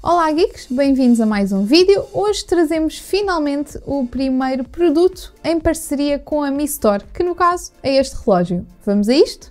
Olá geeks, bem-vindos a mais um vídeo. Hoje trazemos finalmente o primeiro produto em parceria com a Mi Store, que no caso é este relógio. Vamos a isto?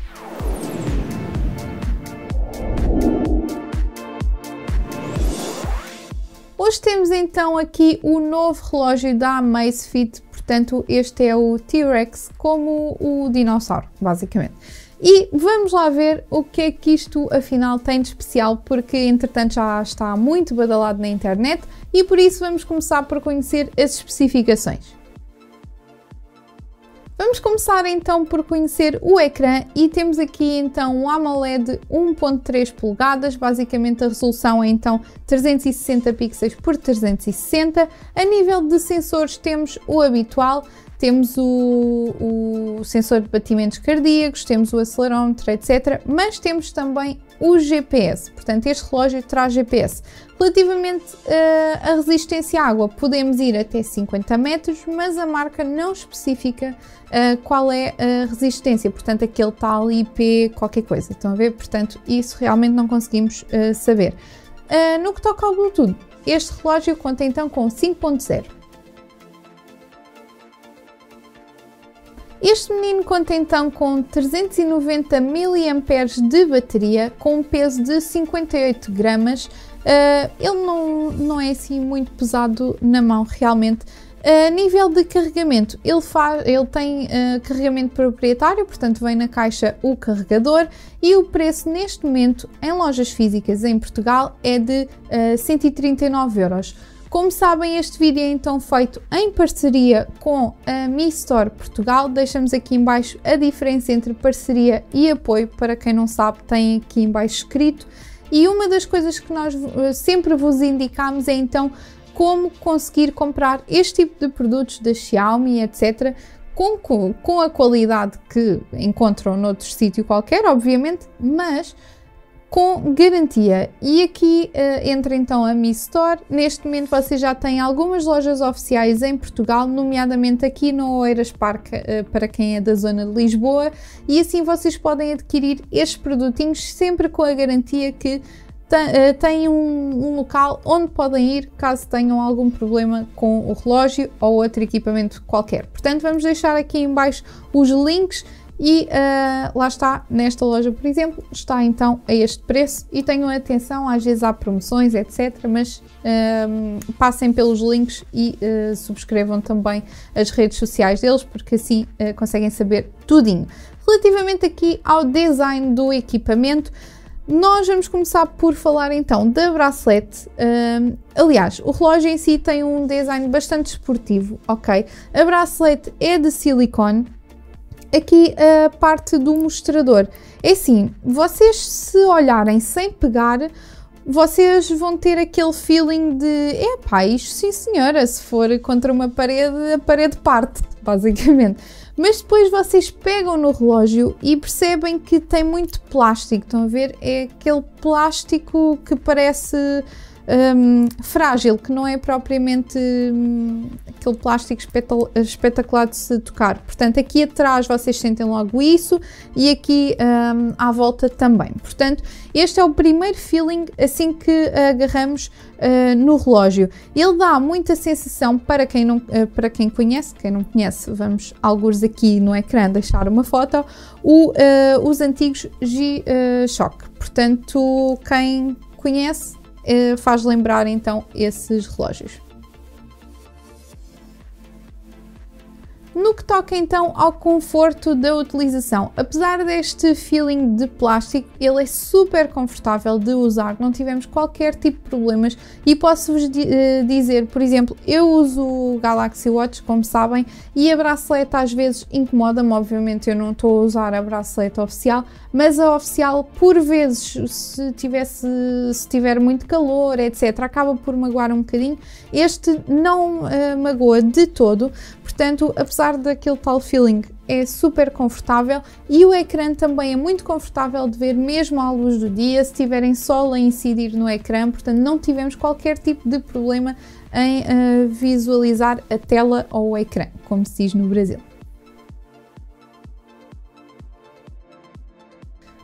Hoje temos então aqui o novo relógio da Amazfit, portanto este é o T-Rex como o dinossauro, basicamente. E vamos lá ver o que é que isto afinal tem de especial, porque entretanto já está muito badalado na internet e por isso vamos começar por conhecer as especificações. Vamos começar então por conhecer o ecrã e temos aqui então um AMOLED 1.3 polegadas, basicamente a resolução é então 360 pixels por 360. A nível de sensores temos o habitual. Temos o sensor de batimentos cardíacos, temos o acelerómetro, etc. Mas temos também o GPS, portanto este relógio traz GPS. Relativamente à resistência à água, podemos ir até 50 metros, mas a marca não especifica qual é a resistência, portanto aquele tal IP qualquer coisa, estão a ver? Portanto isso realmente não conseguimos saber. No que toca ao Bluetooth, este relógio conta então com 5.0. Este menino conta então com 390 mAh de bateria, com um peso de 58 gramas. Ele não é assim muito pesado na mão, realmente. A nível de carregamento, ele tem carregamento proprietário, portanto vem na caixa o carregador e o preço neste momento em lojas físicas em Portugal é de 139 euros. Como sabem, este vídeo é então feito em parceria com a Mi Store Portugal. Deixamos aqui em baixo a diferença entre parceria e apoio, para quem não sabe tem aqui em baixo escrito. E uma das coisas que nós sempre vos indicamos é então como conseguir comprar este tipo de produtos da Xiaomi, etc. Com a qualidade que encontram noutro sítio qualquer, obviamente, mas com garantia. E aqui entra então a Mi Store. Neste momento vocês já têm algumas lojas oficiais em Portugal, nomeadamente aqui no Oeiras Parque, para quem é da zona de Lisboa, e assim vocês podem adquirir estes produtinhos sempre com a garantia que têm um local onde podem ir caso tenham algum problema com o relógio ou outro equipamento qualquer. Portanto, vamos deixar aqui em baixo os links. E lá está, nesta loja por exemplo, está então a este preço e tenham atenção, às vezes há promoções, etc, mas passem pelos links e subscrevam também as redes sociais deles, porque assim conseguem saber tudinho. Relativamente aqui ao design do equipamento, nós vamos começar por falar então da bracelete. Aliás, o relógio em si tem um design bastante esportivo, ok? A bracelete é de silicone. Aqui a parte do mostrador, é assim, vocês se olharem sem pegar, vocês vão ter aquele feeling de, epá, isto sim senhora, se for contra uma parede, a parede parte, basicamente. Mas depois vocês pegam no relógio e percebem que tem muito plástico, estão a ver? É aquele plástico que parece frágil, que não é propriamente aquele plástico espetacular de se tocar. Portanto, aqui atrás vocês sentem logo isso e aqui à volta também. Portanto, este é o primeiro feeling assim que agarramos no relógio. Ele dá muita sensação, para quem conhece, quem não conhece, vamos algures aqui no ecrã deixar uma foto, os antigos G-Shock. Portanto, quem conhece faz lembrar então esses relógios. No que toca então ao conforto da utilização, apesar deste feeling de plástico, ele é super confortável de usar, não tivemos qualquer tipo de problemas e posso-vos dizer, por exemplo, eu uso o Galaxy Watch, como sabem, e a bracelete às vezes incomoda-me, obviamente eu não estou a usar a bracelete oficial, mas a oficial por vezes, se tiver muito calor, etc, acaba por magoar um bocadinho. Este não magoa de todo, portanto, apesar daquele tal feeling, é super confortável e o ecrã também é muito confortável de ver mesmo à luz do dia, se tiverem sol a incidir no ecrã, portanto não tivemos qualquer tipo de problema em visualizar a tela ou o ecrã, como se diz no Brasil.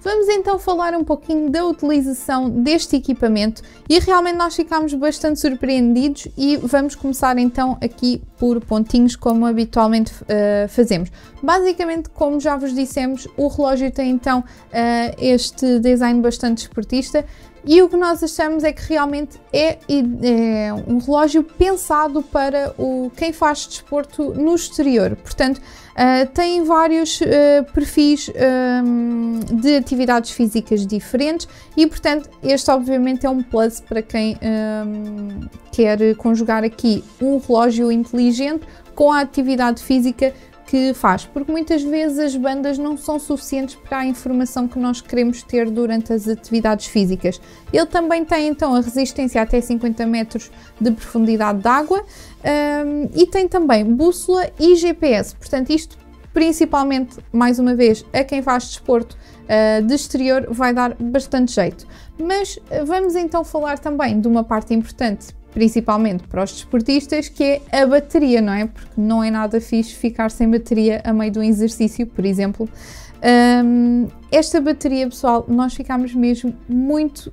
Vamos então falar um pouquinho da utilização deste equipamento e realmente nós ficámos bastante surpreendidos e vamos começar então aqui por pontinhos como habitualmente fazemos. Basicamente, como já vos dissemos, o relógio tem então este design bastante esportista e o que nós achamos é que realmente é um relógio pensado para quem faz desporto no exterior. Portanto, tem vários perfis de atividades físicas diferentes e, portanto, este obviamente é um plus para quem quer conjugar aqui um relógio inteligente com a atividade física que faz, porque muitas vezes as bandas não são suficientes para a informação que nós queremos ter durante as atividades físicas. Ele também tem então a resistência até 50 metros de profundidade de água e tem também bússola e GPS, portanto isto principalmente, mais uma vez, a quem faz desporto de exterior vai dar bastante jeito. Mas vamos então falar também de uma parte importante, principalmente para os desportistas, que é a bateria, não é? Porque não é nada fixe ficar sem bateria a meio de um exercício, por exemplo. Esta bateria, pessoal, nós ficámos mesmo muito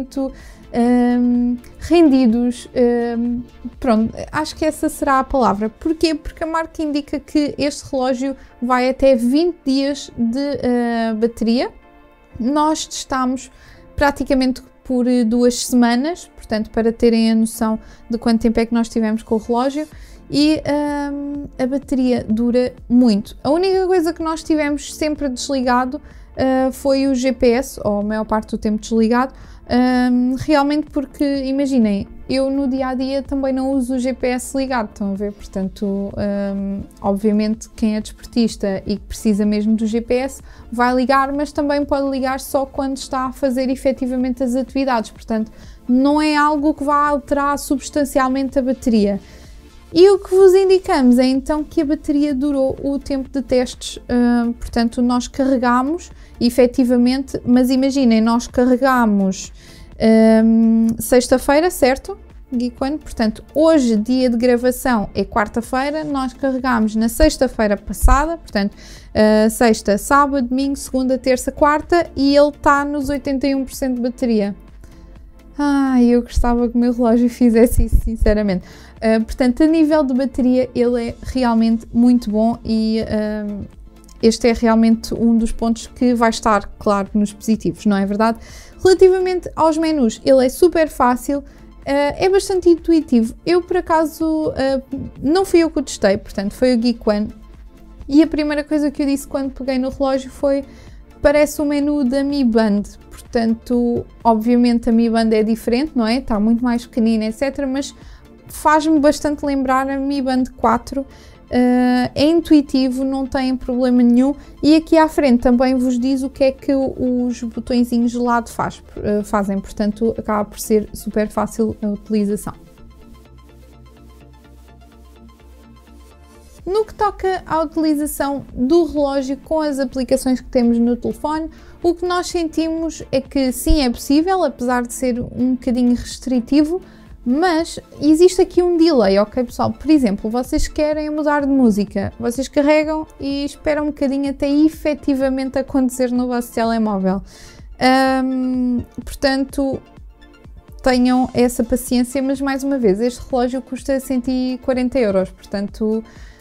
rendidos, pronto, acho que essa será a palavra. Porquê? Porque a marca indica que este relógio vai até 20 dias de bateria. Nós testámos praticamente por 2 semanas, portanto, para terem a noção de quanto tempo é que nós tivemos com o relógio, e a bateria dura muito. A única coisa que nós tivemos sempre desligado foi o GPS, ou a maior parte do tempo desligado, realmente porque, imaginem, eu no dia-a-dia também não uso o GPS ligado, estão a ver? Portanto, obviamente quem é desportista e que precisa mesmo do GPS vai ligar, mas também pode ligar só quando está a fazer efetivamente as atividades, portanto não é algo que vá alterar substancialmente a bateria. E o que vos indicamos é então que a bateria durou o tempo de testes, portanto nós carregámos efetivamente, mas imaginem, nós carregámos sexta-feira, certo? Geek One, portanto hoje dia de gravação é quarta-feira, nós carregámos na sexta-feira passada, portanto sexta, sábado, domingo, segunda, terça, quarta e ele está nos 81% de bateria. Eu gostava que o meu relógio fizesse isso, sinceramente. Portanto, a nível de bateria, ele é realmente muito bom e este é realmente um dos pontos que vai estar, claro, nos positivos, não é verdade? Relativamente aos menus, ele é super fácil, é bastante intuitivo. Eu, por acaso, não fui eu que o testei, portanto, foi o Geek One. E a primeira coisa que eu disse quando peguei no relógio foi: parece o menu da Mi Band. Portanto, obviamente a Mi Band é diferente, não é? Está muito mais pequenina, etc. Mas faz-me bastante lembrar a Mi Band 4. É intuitivo, não tem problema nenhum. E aqui à frente também vos diz o que é que os botõezinhos de lado fazem. Portanto, acaba por ser super fácil a utilização. No que toca à utilização do relógio com as aplicações que temos no telefone, o que nós sentimos é que sim, é possível, apesar de ser um bocadinho restritivo, mas existe aqui um delay, ok pessoal? Por exemplo, vocês querem mudar de música, vocês carregam e esperam um bocadinho até efetivamente acontecer no vosso telemóvel. Portanto, tenham essa paciência, mas mais uma vez, este relógio custa 140 €, portanto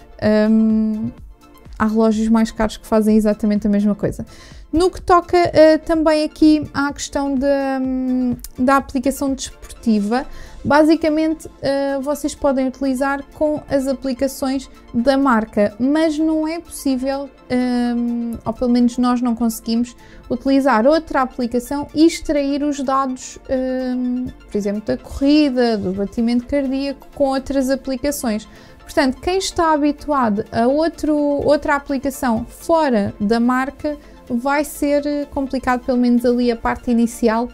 há relógios mais caros que fazem exatamente a mesma coisa. No que toca também aqui à questão da aplicação desportiva, basicamente vocês podem utilizar com as aplicações da marca, mas não é possível, ou pelo menos nós não conseguimos, utilizar outra aplicação e extrair os dados, por exemplo, da corrida, do batimento cardíaco, com outras aplicações. Portanto, quem está habituado a outra aplicação fora da marca, vai ser complicado, pelo menos ali a parte inicial,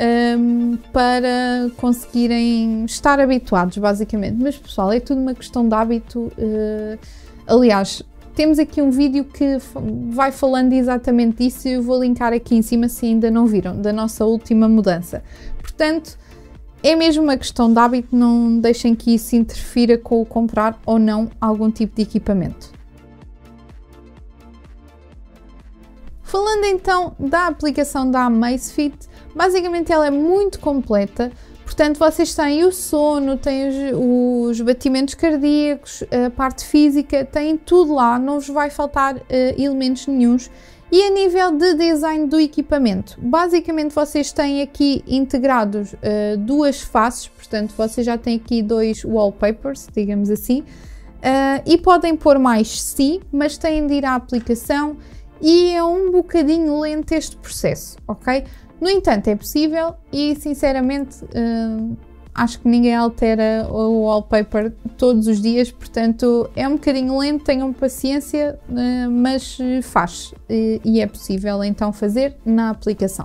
para conseguirem estar habituados, basicamente. Mas pessoal, é tudo uma questão de hábito. Aliás, temos aqui um vídeo que vai falando exatamente disso e eu vou linkar aqui em cima se ainda não viram, da nossa última mudança. Portanto, é mesmo uma questão de hábito, não deixem que isso interfira com o comprar ou não algum tipo de equipamento. Falando então da aplicação da Amazfit, basicamente ela é muito completa. Portanto, vocês têm o sono, têm os batimentos cardíacos, a parte física, têm tudo lá, não vos vai faltar elementos nenhuns. E a nível de design do equipamento, basicamente vocês têm aqui integrados duas faces, portanto vocês já têm aqui dois wallpapers, digamos assim, e podem pôr mais sim, mas têm de ir à aplicação e é um bocadinho lento este processo, ok? No entanto, é possível e, sinceramente, acho que ninguém altera o wallpaper todos os dias, portanto, é um bocadinho lento, tenham paciência, mas faz e é possível então fazer na aplicação.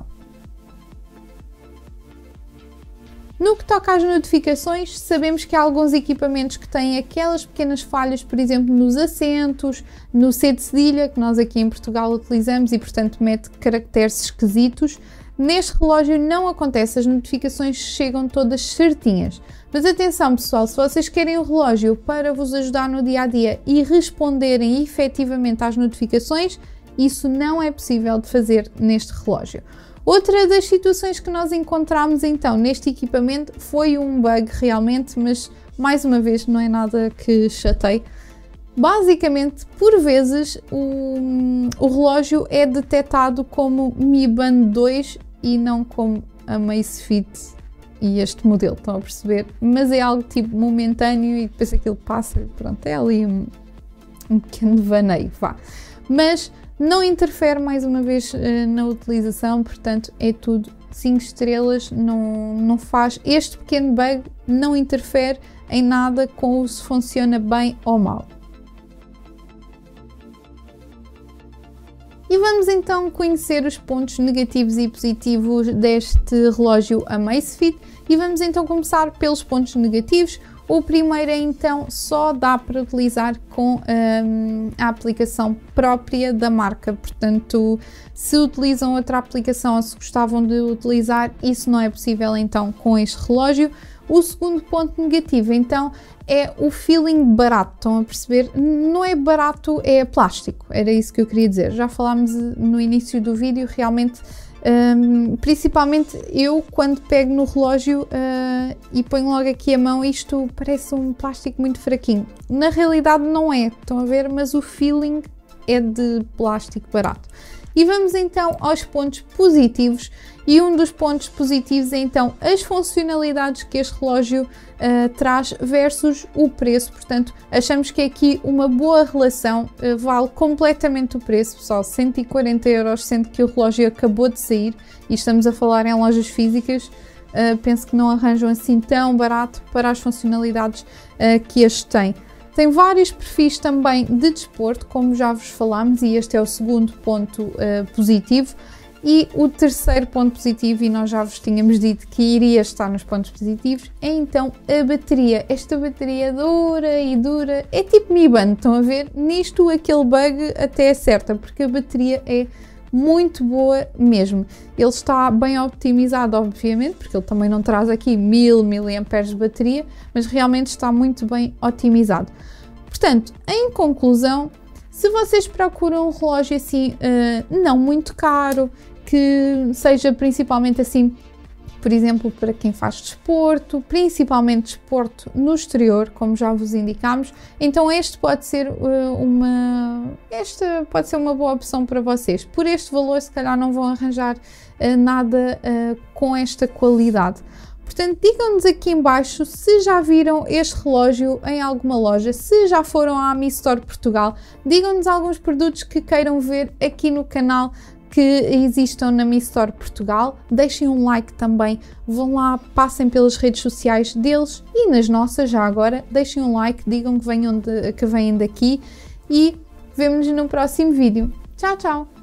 No que toca às notificações, sabemos que há alguns equipamentos que têm aquelas pequenas falhas, por exemplo, nos assentos, no C de cedilha, que nós aqui em Portugal utilizamos e, portanto, mete caracteres esquisitos. Neste relógio não acontece, as notificações chegam todas certinhas. Mas atenção pessoal, se vocês querem o relógio para vos ajudar no dia-a-dia e responderem efetivamente às notificações, isso não é possível de fazer neste relógio. Outra das situações que nós encontramos então neste equipamento foi um bug realmente, mas mais uma vez não é nada que chateie. Basicamente, por vezes, o relógio é detectado como Mi Band 2 e não como a Amazfit e este modelo, estão a perceber? Mas é algo tipo momentâneo e depois aquilo passa, pronto, é ali um pequeno devaneio, vá. Mas não interfere mais uma vez na utilização, portanto é tudo 5 estrelas, não faz, este pequeno bug não interfere em nada com se funciona bem ou mal. E vamos então conhecer os pontos negativos e positivos deste relógio Amazfit e vamos então começar pelos pontos negativos. O primeiro é então só dá para utilizar com a aplicação própria da marca, portanto se utilizam outra aplicação ou se gostavam de utilizar, isso não é possível então com este relógio. O segundo ponto negativo então é o feeling barato, estão a perceber? Não é barato, é plástico, era isso que eu queria dizer. Já falámos no início do vídeo, realmente, principalmente eu quando pego no relógio e ponho logo aqui a mão, isto parece um plástico muito fraquinho. Na realidade não é, estão a ver? Mas o feeling é de plástico barato. E vamos então aos pontos positivos, e um dos pontos positivos é então as funcionalidades que este relógio traz versus o preço. Portanto, achamos que aqui uma boa relação, vale completamente o preço, pessoal, 140 €, sendo que o relógio acabou de sair e estamos a falar em lojas físicas. Penso que não arranjam assim tão barato para as funcionalidades que este tem. Tem vários perfis também de desporto, como já vos falámos, e este é o segundo ponto positivo. E o terceiro ponto positivo, e nós já vos tínhamos dito que iria estar nos pontos positivos, é então a bateria. Esta bateria dura e dura, é tipo Mi Band, estão a ver? Nisto aquele bug até acerta, porque a bateria é muito boa mesmo. Ele está bem optimizado, obviamente, porque ele também não traz aqui 1000 mAh de bateria, mas realmente está muito bem otimizado. Portanto, em conclusão, se vocês procuram um relógio assim, não muito caro, que seja principalmente assim, por exemplo, para quem faz desporto, principalmente desporto no exterior, como já vos indicámos, então esta pode ser uma boa opção para vocês. Por este valor, se calhar não vão arranjar nada com esta qualidade. Portanto, digam-nos aqui em baixo se já viram este relógio em alguma loja, se já foram à Mi Store Portugal, digam-nos alguns produtos que queiram ver aqui no canal que existam na Mi Store Portugal, deixem um like também, vão lá, passem pelas redes sociais deles e nas nossas já agora, deixem um like, digam que vêm daqui e vemo-nos no próximo vídeo. Tchau, tchau!